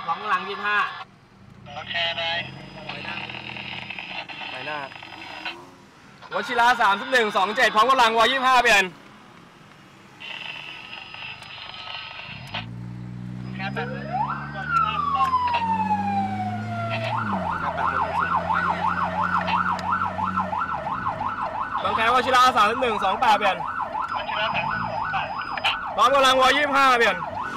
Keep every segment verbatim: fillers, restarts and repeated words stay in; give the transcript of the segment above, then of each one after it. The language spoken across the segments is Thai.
พร้อมกำลังยี่สิบห้าโอเคเลยไปหน้า วชิระสามสิบหนึ่ง สองเจ็ดพร้อมกำลังวอยี่สิบห้าเปลี่ยนแค่แบบบางแคววชิระสามสิบหนึ่ง สองแปดเปลี่ยนวชิระสามสิบสองแปดพร้อมกำลังวอยี่สิบห้าเปลี่ยน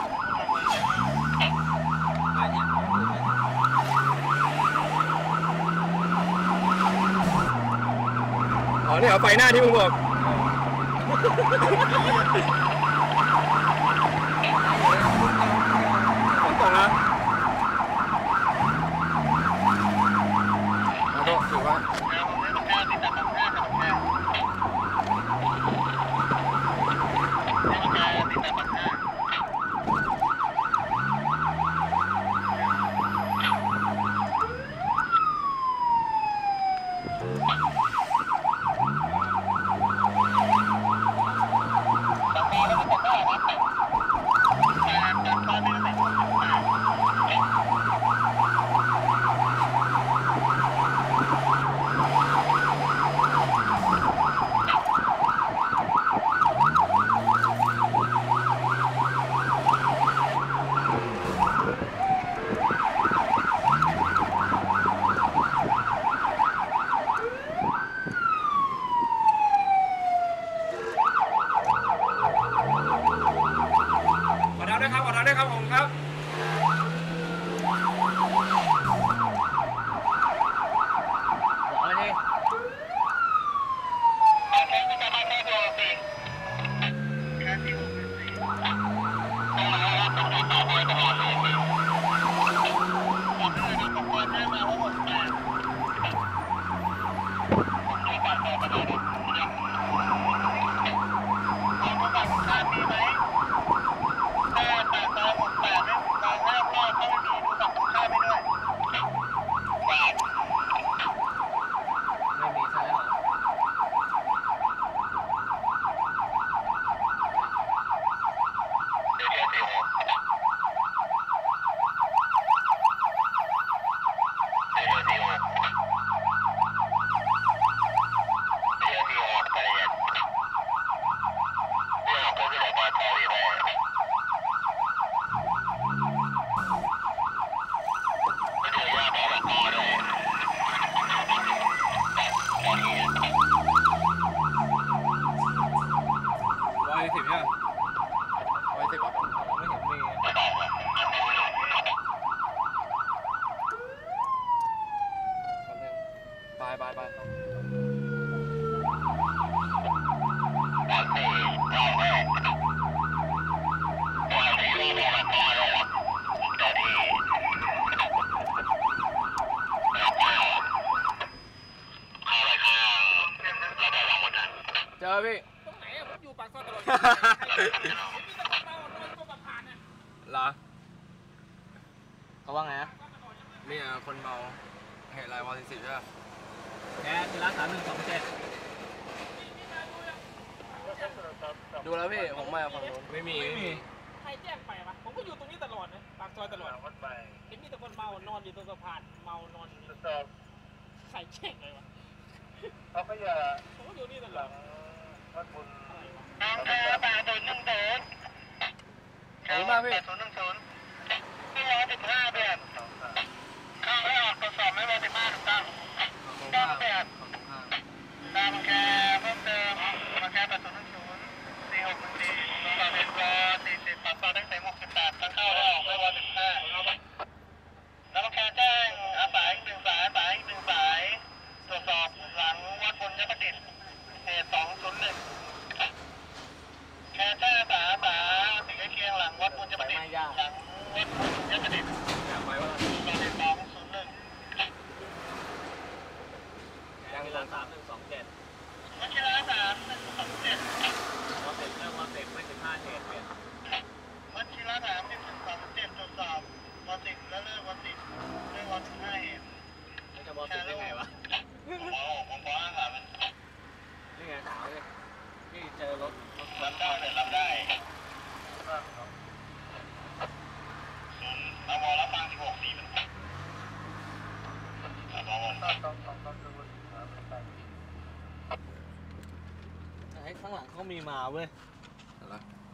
อ๋อนี่เอาไฟหน้าที่มึงบอกฝนตกนะมาโตถือว่าได้ครับผมครับบอกเลยดิสิบใช่ไหมร้อยสิบอ่ะไม่เห็นมีบายบายบายเจอพี่ตรงไหนอะผมอยู่ปากซอยตลอดเหรอเขาว่าไงนะนี่อ่ะคนเมาเหตุไรวอสิบใช่ไหมแกทีละสามหนึ่งสองเจ็ดดูแล้วพี่ผมมาฝั่งโน้นไม่มีไม่มีใครแจ้งไปปะผมก็อยู่ตรงนี้ตลอดนะปากซอยตลอดเห็นมีแต่คนเมานอนอยู่ตรงสะพานเมานอนอยู่ใครแจ้งเลยวะเขาก็อย่าผมก็อยู่นี่ตลอดวัดบุญทางแพร่แปดศูนย์หนึ่งศูนย์แถวแปดศูนย์หนึ่งศูนย์ที่ร้อยสิบห้าเดือนข้างไม่ออกตรวจสอบไม่ร้อยสิบห้าถูกต้องต้องแปดตามแค่เพิ่มเติมมาแค่แปดศูนย์หนึ่งศูนย์สี่หกหนึ่งสี่ต่อเป็นร้อยสี่สิบปรับต่อได้เต็มหกสิบแปดทั้งเข้าและออกไม่ร้อยสิบห้าแล้วมาแค่แจ้งอาสาอีกหนึ่งสายสายอีกหนึ่งสายตรวจสอบหลังวัดบนยประดิษฐ์เหตุสองศูนย์หนึ่งแค่แจ้งอาสาอาสาถึงใกล้เคียงหลังวัดบนยประดิษฐ์หลังวัดบนยประดิษฐ์ไอ้ข้างหลังเขามีมาเว้ย